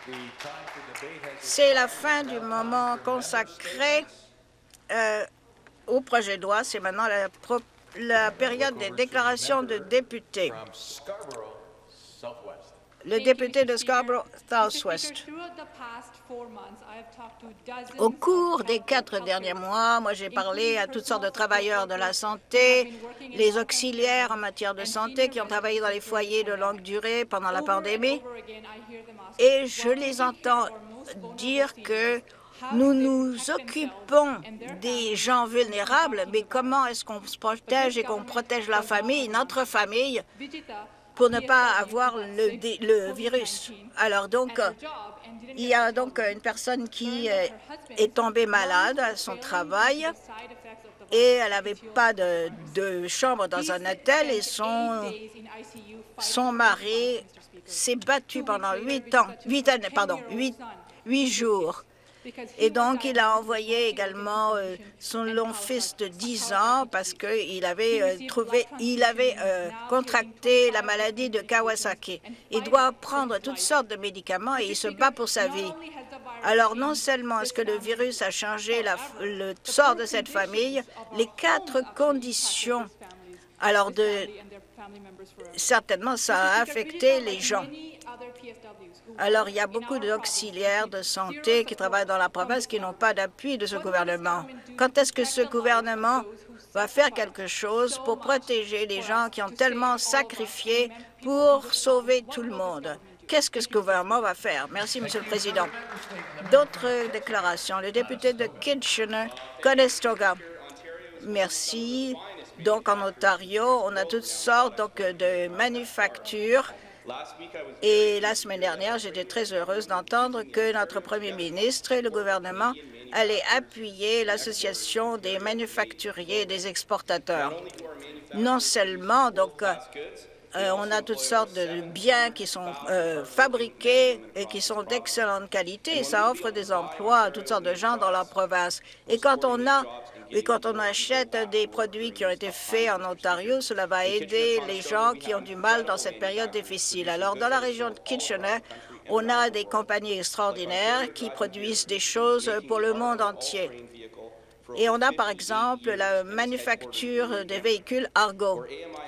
C'est la fin du moment consacré au projet de loi. C'est maintenant la période des déclarations de députés. Le député de Scarborough Southwest. Au cours des 4 derniers mois, moi j'ai parlé à toutes sortes de travailleurs de la santé, les auxiliaires en matière de santé qui ont travaillé dans les foyers de longue durée pendant la pandémie, et je les entends dire que nous nous occupons des gens vulnérables, mais comment est-ce qu'on se protège et qu'on protège la famille, notre famille, pour ne pas avoir le virus. Alors donc, il y a donc une personne qui est tombée malade à son travail et elle n'avait pas de chambre dans un hôtel et son mari s'est battu pendant 8 jours. Et donc, il a envoyé également son long fils de 10 ans parce qu'il avait contracté la maladie de Kawasaki. Il doit prendre toutes sortes de médicaments et il se bat pour sa vie. Alors, non seulement est-ce que le virus a changé le sort de cette famille, les 4 conditions, alors certainement, ça a affecté les gens. Alors, il y a beaucoup d'auxiliaires de santé qui travaillent dans la province qui n'ont pas d'appui de ce gouvernement. Quand est-ce que ce gouvernement va faire quelque chose pour protéger les gens qui ont tellement sacrifié pour sauver tout le monde? Qu'est-ce que ce gouvernement va faire? Merci, Monsieur le Président. D'autres déclarations. Le député de Kitchener-Conestoga. Merci. Donc, en Ontario, on a toutes sortes de manufactures. Et la semaine dernière, j'étais très heureuse d'entendre que notre premier ministre et le gouvernement allaient appuyer l'Association des manufacturiers et des exportateurs. Non seulement, donc, on a toutes sortes de biens qui sont fabriqués et qui sont d'excellente qualité. Et ça offre des emplois à toutes sortes de gens dans la province. Et quand on achète des produits qui ont été faits en Ontario, cela va aider les gens qui ont du mal dans cette période difficile. Alors, dans la région de Kitchener, on a des compagnies extraordinaires qui produisent des choses pour le monde entier. Et on a, par exemple, la manufacture des véhicules Argo.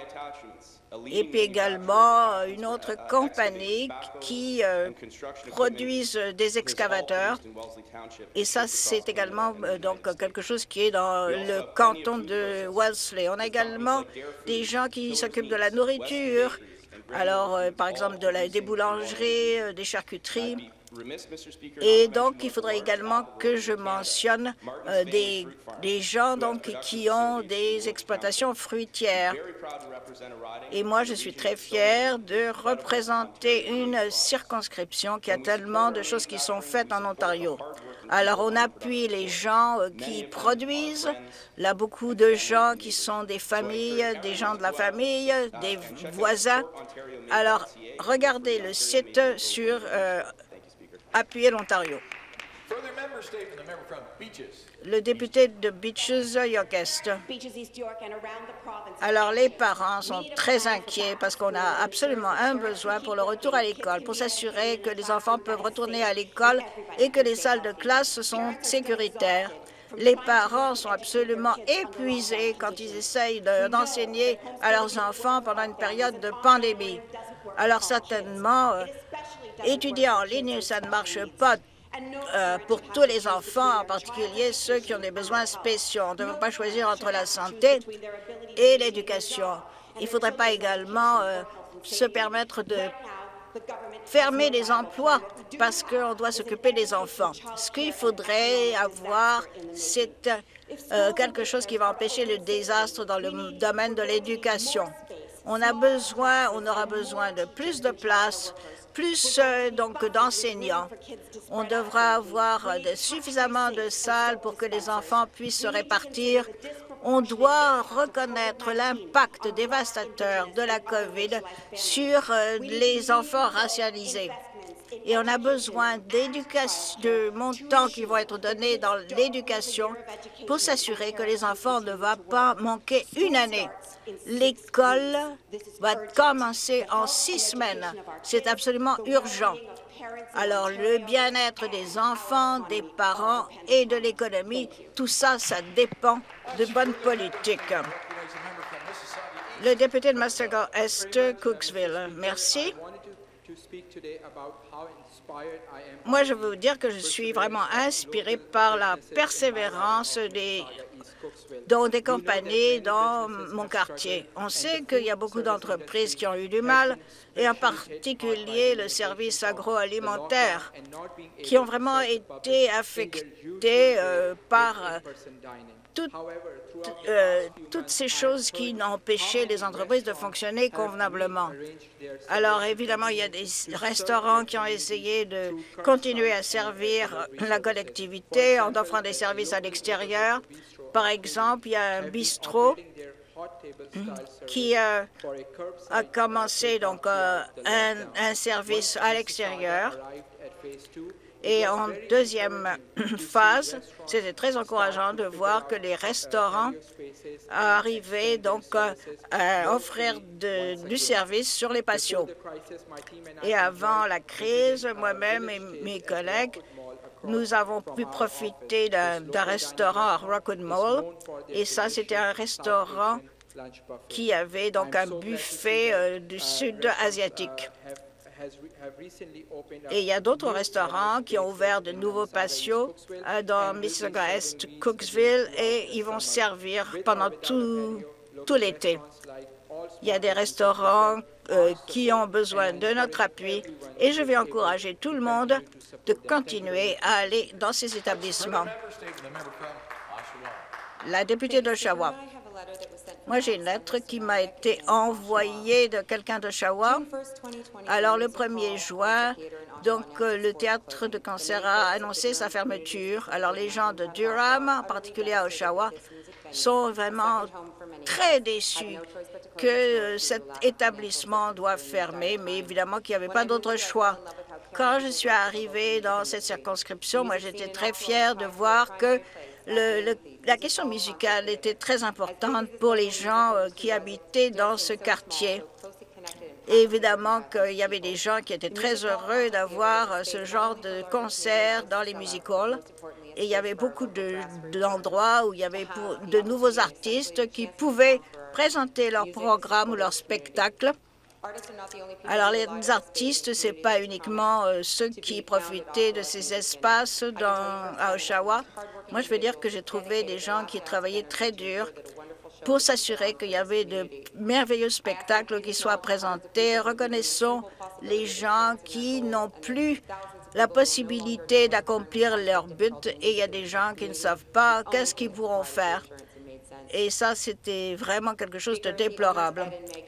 Et puis également une autre compagnie qui produise des excavateurs. Et ça, c'est également donc quelque chose qui est dans le canton de Wellesley. On a également des gens qui s'occupent de la nourriture. Alors, par exemple, des boulangeries, des charcuteries. Et donc, il faudrait également que je mentionne des gens donc, qui ont des exploitations fruitières. Et moi, je suis très fière de représenter une circonscription qui a tellement de choses qui sont faites en Ontario. Alors, on appuie les gens qui produisent. Il y a beaucoup de gens qui sont des familles, des gens de la famille, des voisins. Alors, regardez le site sur Appuyer l'Ontario. Le député de Beaches, York Est. Alors, les parents sont très inquiets parce qu'on a absolument un besoin pour le retour à l'école, pour s'assurer que les enfants peuvent retourner à l'école et que les salles de classe sont sécuritaires. Les parents sont absolument épuisés quand ils essayent d'enseigner à leurs enfants pendant une période de pandémie. Alors, certainement, étudier en ligne, ça ne marche pas pour tous les enfants, en particulier ceux qui ont des besoins spéciaux. On ne peut pas choisir entre la santé et l'éducation. Il ne faudrait pas également se permettre de fermer les emplois parce qu'on doit s'occuper des enfants. Ce qu'il faudrait avoir, c'est quelque chose qui va empêcher le désastre dans le domaine de l'éducation. On aura besoin de plus de places, plus donc d'enseignants. On devra avoir suffisamment de salles pour que les enfants puissent se répartir. On doit reconnaître l'impact dévastateur de la COVID sur les enfants racialisés. Et on a besoin de montants qui vont être donnés dans l'éducation pour s'assurer que les enfants ne vont pas manquer une année. L'école va commencer en 6 semaines. C'est absolument urgent. Alors, le bien-être des enfants, des parents et de l'économie, tout ça, ça dépend de bonnes politiques. Le député de Muskego-Est, Cooksville. Merci. Moi, je veux vous dire que je suis vraiment inspirée par la persévérance des compagnies dans mon quartier. On sait qu'il y a beaucoup d'entreprises qui ont eu du mal, et en particulier le service agroalimentaire, qui ont vraiment été affectés par toutes ces choses qui ont empêché les entreprises de fonctionner convenablement. Alors, évidemment, il y a des restaurants qui ont essayé de continuer à servir la collectivité en offrant des services à l'extérieur. Par exemple, il y a un bistrot qui a commencé donc un service à l'extérieur. Et en deuxième phase, c'était très encourageant de voir que les restaurants arrivaient donc à offrir du service sur les patios. Et avant la crise, moi-même et mes collègues, nous avons pu profiter d'un restaurant à Rockwood Mall. Et ça, c'était un restaurant qui avait donc un buffet du sud asiatique. Et il y a d'autres restaurants qui ont ouvert de nouveaux patios dans Mississauga-Est, Cooksville, et ils vont servir pendant tout l'été. Il y a des restaurants qui ont besoin de notre appui, et je vais encourager tout le monde de continuer à aller dans ces établissements. La députée d'Oshawa. Moi, j'ai une lettre qui m'a été envoyée de quelqu'un d'Oshawa. Alors, le 1er juin, donc, le théâtre de cancer a annoncé sa fermeture. Alors, les gens de Durham, en particulier à Oshawa, sont vraiment très déçus que cet établissement doit fermer, mais évidemment qu'il n'y avait pas d'autre choix. Quand je suis arrivée dans cette circonscription, moi, j'étais très fière de voir que la question musicale était très importante pour les gens qui habitaient dans ce quartier. Et évidemment qu'il y avait des gens qui étaient très heureux d'avoir ce genre de concert dans les music halls. Et il y avait beaucoup d'endroits où il y avait de nouveaux artistes qui pouvaient présenter leur programme ou leur spectacle. Alors, les artistes, ce n'est pas uniquement ceux qui profitaient de ces espaces à Oshawa. Moi, je veux dire que j'ai trouvé des gens qui travaillaient très dur pour s'assurer qu'il y avait de merveilleux spectacles qui soient présentés. Reconnaissons les gens qui n'ont plus la possibilité d'accomplir leur but, et il y a des gens qui ne savent pas qu'est-ce qu'ils pourront faire. Et ça, c'était vraiment quelque chose de déplorable.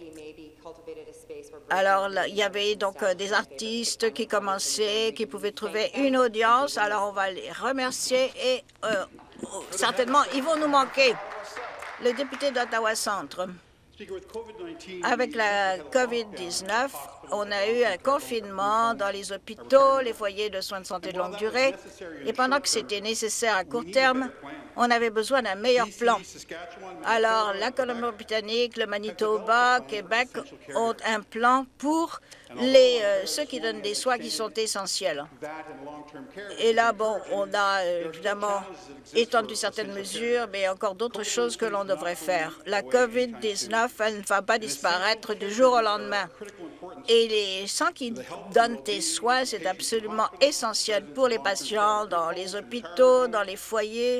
Alors, il y avait donc des artistes qui commençaient, qui pouvaient trouver une audience. Alors, on va les remercier et certainement, ils vont nous manquer. Le député d'Ottawa Centre. Avec la COVID-19, on a eu un confinement dans les hôpitaux, les foyers de soins de santé de longue durée, et pendant que c'était nécessaire à court terme, on avait besoin d'un meilleur plan. Alors, la Colombie-Britannique, le Manitoba, Québec ont un plan pour ceux qui donnent des soins qui sont essentiels. Et là, bon, on a évidemment étendu certaines mesures, mais encore d'autres choses que l'on devrait faire. La COVID-19, elle ne va pas disparaître du jour au lendemain. Et les gens qui donnent des soins, c'est absolument essentiel pour les patients dans les hôpitaux, dans les foyers.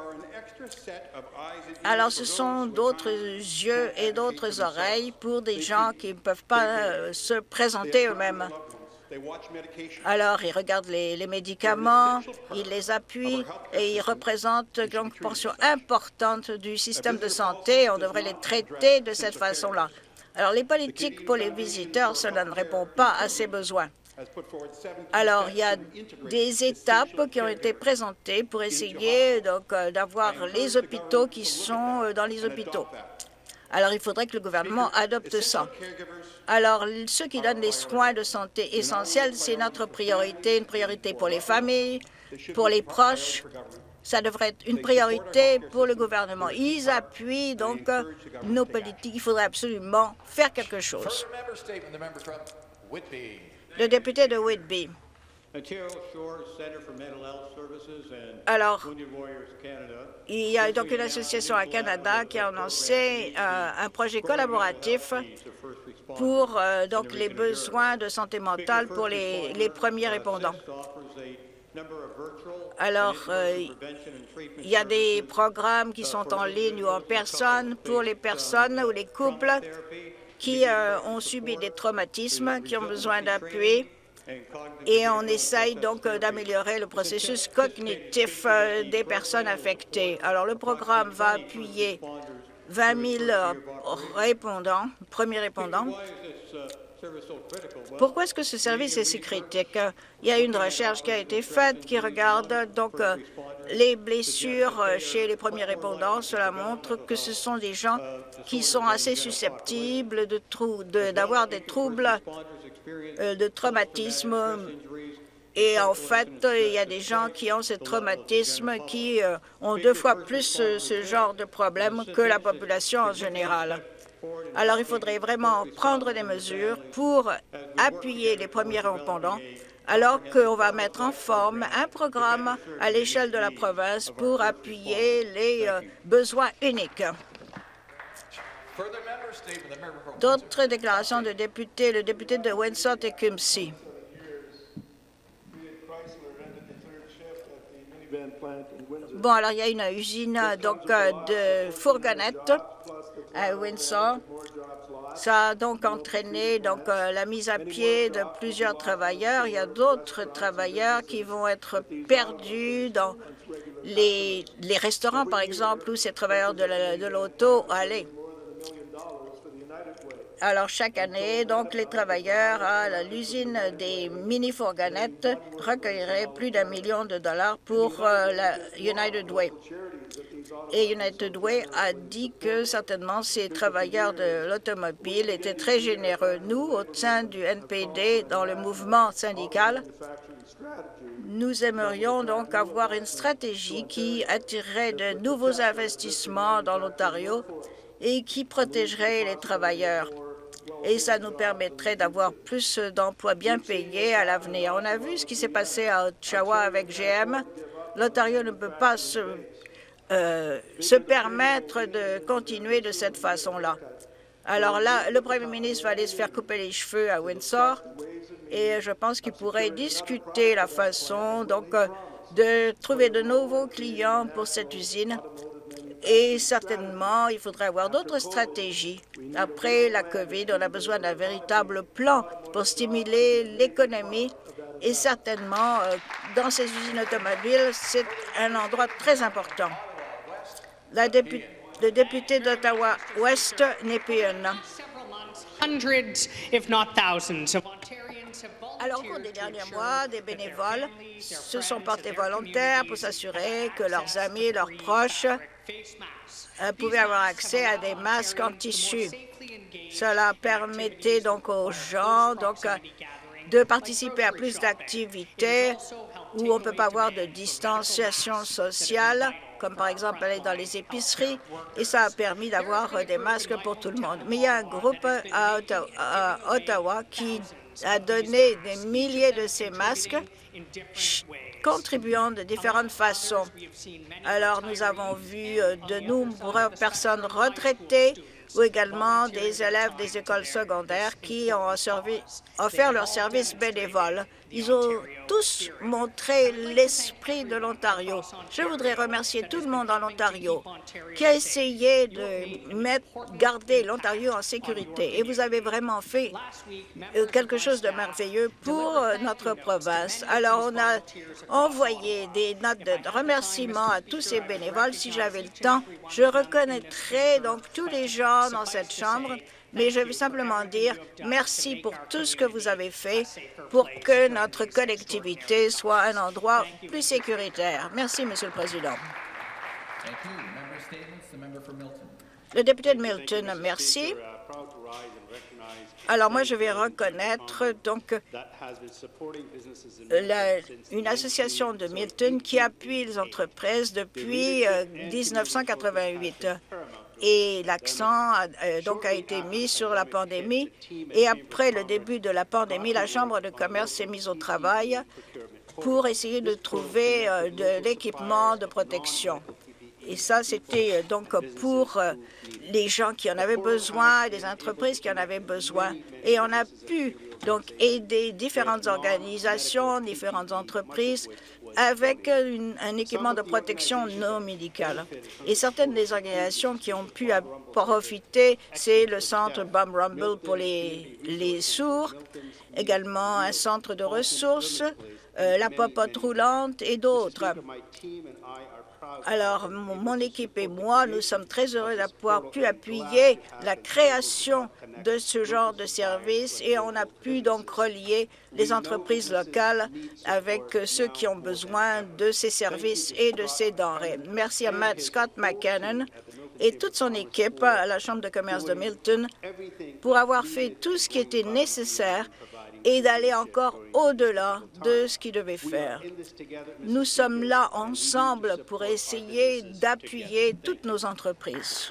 Alors, ce sont d'autres yeux et d'autres oreilles pour des gens qui ne peuvent pas se présenter eux-mêmes. Alors, ils regardent les médicaments, ils les appuient et ils représentent une portion importante du système de santé. On devrait les traiter de cette façon-là. Alors, les politiques pour les visiteurs, cela ne répond pas à ces besoins. Alors, il y a des étapes qui ont été présentées pour essayer d'avoir les hôpitaux qui sont dans les hôpitaux. Alors, il faudrait que le gouvernement adopte ça. Alors, ceux qui donnent des soins de santé essentiels, c'est notre priorité, une priorité pour les familles, pour les proches. Ça devrait être une priorité pour le gouvernement. Ils appuient donc nos politiques. Il faudrait absolument faire quelque chose. Le député de Whitby. Alors, il y a donc une association à Canada qui a annoncé un projet collaboratif pour donc les besoins de santé mentale pour les premiers répondants. Alors, il y a des programmes qui sont en ligne ou en personne pour les personnes ou les couples qui ont subi des traumatismes, qui ont besoin d'appui. Et on essaye donc d'améliorer le processus cognitif des personnes affectées. Alors, le programme va appuyer 20 000 répondants, premiers répondants. Pourquoi est-ce que ce service est si critique? Il y a une recherche qui a été faite qui regarde donc les blessures chez les premiers répondants. Cela montre que ce sont des gens qui sont assez susceptibles d'avoir des troubles de traumatisme. Et en fait, il y a des gens qui ont ce traumatisme qui ont 2 fois plus ce genre de problème que la population en général. Alors, il faudrait vraiment prendre des mesures pour appuyer les premiers répondants, alors qu'on va mettre en forme un programme à l'échelle de la province pour appuyer les besoins uniques. D'autres déclarations de députés, le député de Windsor-Tecumseh. Bon, alors il y a une usine donc de fourgonnettes à Windsor. Ça a donc entraîné la mise à pied de plusieurs travailleurs. Il y a d'autres travailleurs qui vont être perdus dans les restaurants, par exemple, où ces travailleurs de l'auto allaient. Alors, chaque année, donc, les travailleurs à l'usine des mini-fourgonnettes recueilleraient plus d'1 million de dollars pour la United Way. Et United Way a dit que certainement ces travailleurs de l'automobile étaient très généreux. Nous, au sein du NPD, dans le mouvement syndical, nous aimerions donc avoir une stratégie qui attirerait de nouveaux investissements dans l'Ontario et qui protégerait les travailleurs. Et ça nous permettrait d'avoir plus d'emplois bien payés à l'avenir. On a vu ce qui s'est passé à Oshawa avec GM. L'Ontario ne peut pas se permettre de continuer de cette façon-là. Alors là, le premier ministre va aller se faire couper les cheveux à Windsor et je pense qu'il pourrait discuter la façon donc de trouver de nouveaux clients pour cette usine. Et certainement, il faudrait avoir d'autres stratégies. Après la COVID, on a besoin d'un véritable plan pour stimuler l'économie. Et certainement, dans ces usines automobiles, c'est un endroit très important. Le député d'Ottawa-Ouest, Nepean. Alors, au cours des derniers mois, des bénévoles se sont portés volontaires pour s'assurer que leurs amis et leurs proches pouvaient avoir accès à des masques en tissu. Cela permettait donc aux gens de participer à plus d'activités où on ne peut pas avoir de distanciation sociale, comme par exemple aller dans les épiceries, et ça a permis d'avoir des masques pour tout le monde. Mais il y a un groupe à Ottawa qui a donné des milliers de ces masques, contribuant de différentes façons. Alors, nous avons vu de nombreuses personnes retraitées ou également des élèves des écoles secondaires qui ont offert leur service bénévole. Ils ont tous montré l'esprit de l'Ontario. Je voudrais remercier tout le monde en Ontario qui a essayé de garder l'Ontario en sécurité. Et vous avez vraiment fait quelque chose de merveilleux pour notre province. Alors, on a envoyé des notes de remerciement à tous ces bénévoles. Si j'avais le temps, je reconnaîtrais donc tous les gens dans cette Chambre, mais je veux simplement dire merci pour tout ce que vous avez fait pour que notre collectivité soit un endroit plus sécuritaire. Merci, Monsieur le Président. Le député de Milton, merci. Alors moi, je vais reconnaître donc une association de Milton qui appuie les entreprises depuis 1988. Et l'accent a été mis sur la pandémie. Et après le début de la pandémie, la Chambre de commerce s'est mise au travail pour essayer de trouver de l'équipement de protection. Et ça, c'était donc pour les gens qui en avaient besoin, les entreprises qui en avaient besoin. Et on a pu donc aider différentes organisations, différentes entreprises avec un équipement de protection non médicale. Et certaines des organisations qui ont pu profiter, c'est le centre Bob Rumble pour les sourds, également un centre de ressources, la popote roulante et d'autres. Alors, mon équipe et moi, nous sommes très heureux d'avoir pu appuyer la création de ce genre de service et on a pu donc relier les entreprises locales avec ceux qui ont besoin de ces services et de ces denrées. Merci à Matt Scott McKinnon et toute son équipe à la Chambre de commerce de Milton pour avoir fait tout ce qui était nécessaire et d'aller encore au-delà de ce qu'ils devaient faire. Nous sommes là ensemble pour essayer d'appuyer toutes nos entreprises.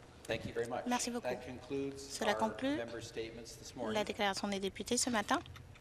Merci beaucoup. Cela conclut la déclaration des députés ce matin.